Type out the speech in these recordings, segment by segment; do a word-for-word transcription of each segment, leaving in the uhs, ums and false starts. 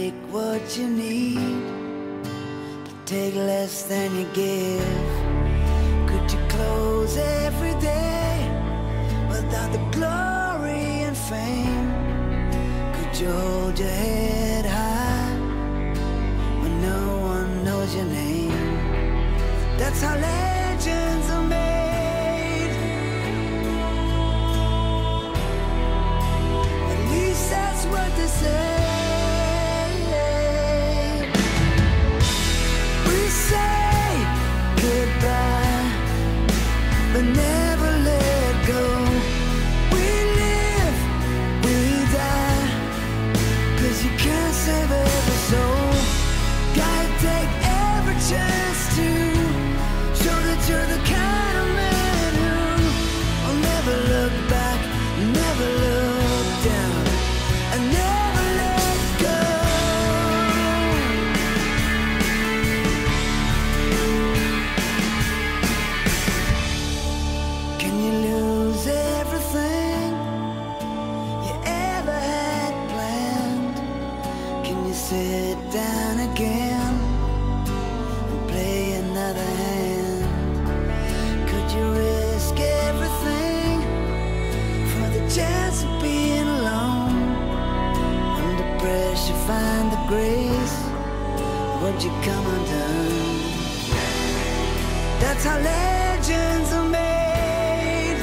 take what you need, but take less than you give. Could you close every day without the glory and fame? Could you hold your head high when no one knows your name? That's how legends are made. At least that's what they say. We say goodbye, but never let go. We live, we die, 'cause you can't save every soul. Gotta take every chance to show that you're the kind of man who will never look back, never look down, and never let go. Can you lose everything you ever had planned? Can you sit down again and play another hand? Could you risk everything for the chance of being alone? Under pressure, find the grace. Would you come undone? That's how legends are made.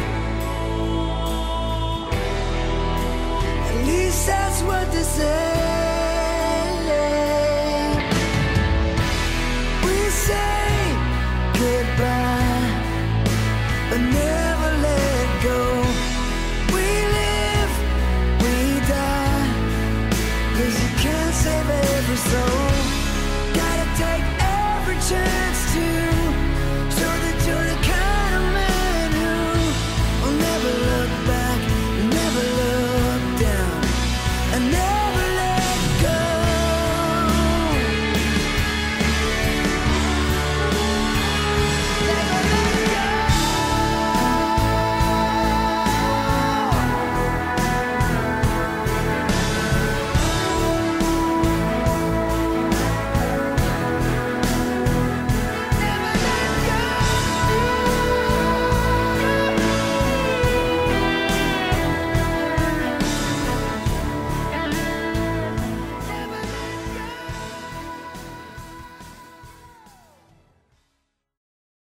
At least that's what they say. We say goodbye, but never let go. We live, we die, 'cause you can't save every soul. Gotta take every chance to